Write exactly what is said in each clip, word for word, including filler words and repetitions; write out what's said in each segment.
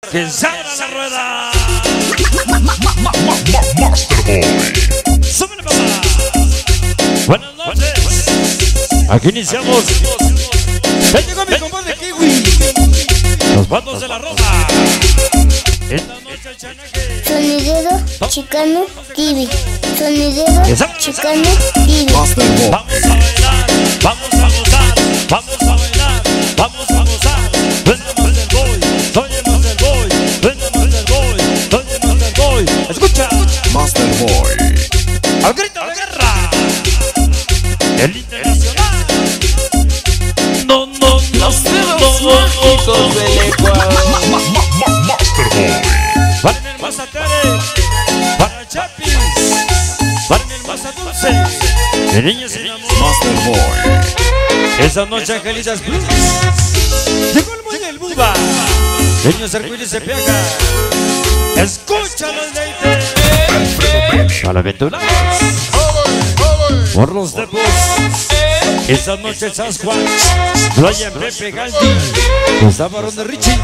que se abra la rueda. Masterboy. Súbele, papá. Buenas noches. Aquí iniciamos. Ya llegó mi compadre Kiwi. Los bandos de la Roma. Esta noche el chanaque. Sonidero chicano Kiwi. Sonidero chicano Kiwi. Masterboy. Vamos a bailar, vamos a gozar, vamos a bailar, vamos a gozar. Suena Master Boy, soy el Master Boy. Suena Master Boy, soy el Master Boy. Escucha, Masterboy. al grito de guerra, el internacional. No, no, no, Los dedos no, no, mágicos del Ecuador. Masterboy. para mi hermosa Tere, para Chapis, para mi hermosa Dulce, de niños sin amor. Masterboy. Esa noche Angelitas Blues. Llegó el muy del Buba. Niños arcoíris se pega. Escúchalo, Leite. Para aventuras. Por los depos. Esa noche Sasquatch. Brian Pepe Galdi. Gustavo Ron de Richie.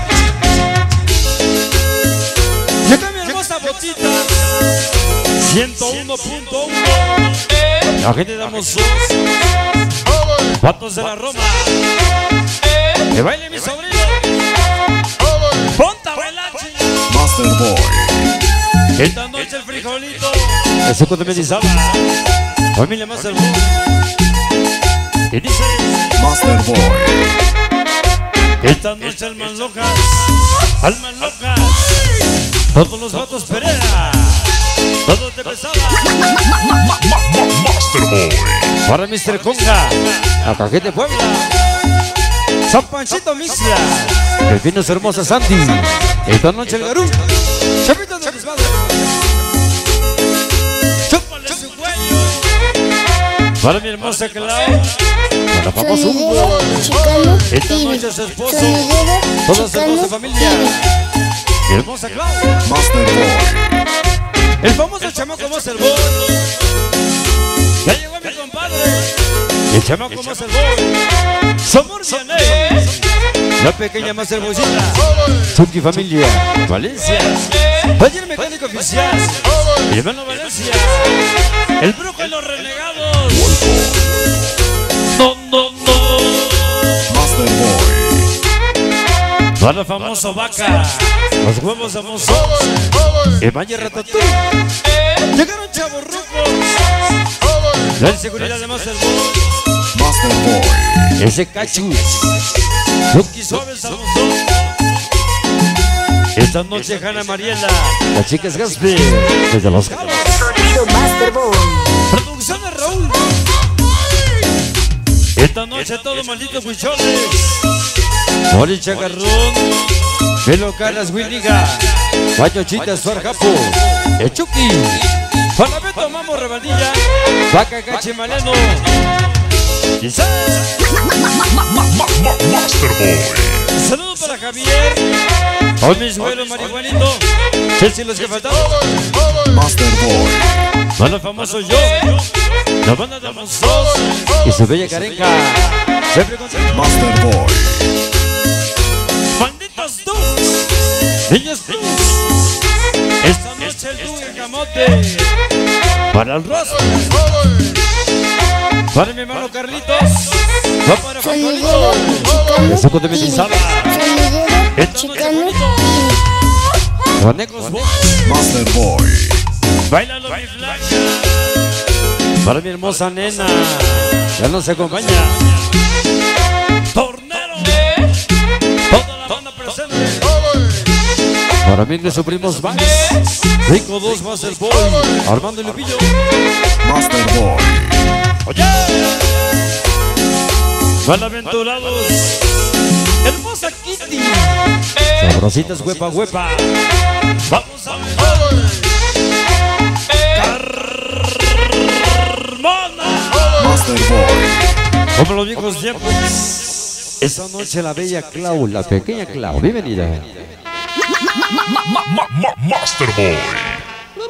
Llega mi hermosa botita. ciento uno punto uno. La gente de Mosús. Vatos de la Roma. Que baile mi sobrino. Ponta bailar, Masterboy. esta noche el frijolito. El suco de Mendizábal. Familia más hermosa. Y dice. Masterboy. Esta noche el Manlojas. Almas locas. Todos los vatos Pereira. Todos de pesada. Masterboy. Para mister Conga. La Cajete de Puebla. San Panchito Mixia. El Pinos Hermosa Santi. Esta noche el Garú. Chapito de desmadre. Chúpale su cuello. Para mi hermosa Clau. Para famoso Hugo. Sonidero chicano Esta Kiwi. noche su esposo. Sonidero Toda su chicano hermosa familia. Kiwi. Mi hermosa Clau. Masterboy. El famoso chamaco Master Boy. Ya llegó mi compadre. El chamaco Master Boy. Somos Vianey. La pequeña Master Boycita. Chucky Familia. Valencia. Taller Mecánico Oficial. Mi hermano Valencia. El Brujo y los Renegados. No, no, no. Masterboy. Para el famoso Vaca. Los huevos de Monzón. El Valle Ratatouille. Llegaron chavos rucos. La inseguridad de Master Boy. Masterboy. Ese Cachus. Lucky Suave Samosón. Esta noche Hanna Mariela. Las chicas Gaspi. Desde Los Cabos. Sonido Masterboy. Producción de Raúl. Esta noche todo maldito Huicholes. Mori Chagarrón. Melo Caras Williga. Guayochita Suar Japo. El Chucky. Panabeto Mamo Rebandilla. Vaca Cachi Maleno. Quizás. Masterboy. Saludos para Javier. Hoy mis güeros marihuanito. Chelsea los que faltaban. Masterboy. Para el famoso yo. La banda de Monzós. Y su bella carenca. Siempre con Masterboy. Malditos tú. Niños tú. Esta noche el tú y el camote. Para el rostro. Para mi hermano Carlitos. Va para Sonidero Facolito. chicano El suco de Kiwi. Mendizábal. Sonidero Esta noche chicano bonito. Kiwi. Juanecos Box. Masterboy. Bailalo mi flaca. Para mi hermosa nena. Ya nos acompaña. Tornero. Toda la banda presente. Para mí de su primos Max. Rico dos Master Boy. Armando y Lupillo. Masterboy. Oye. Malaventurados. Hermosa Kitty. Sabrositas huepa huepa. Vamos a ver. Carmona. Masterboy. Como los viejos tiempos. Esa noche la bella Clau, la pequeña Clau. Bienvenida. Masterboy.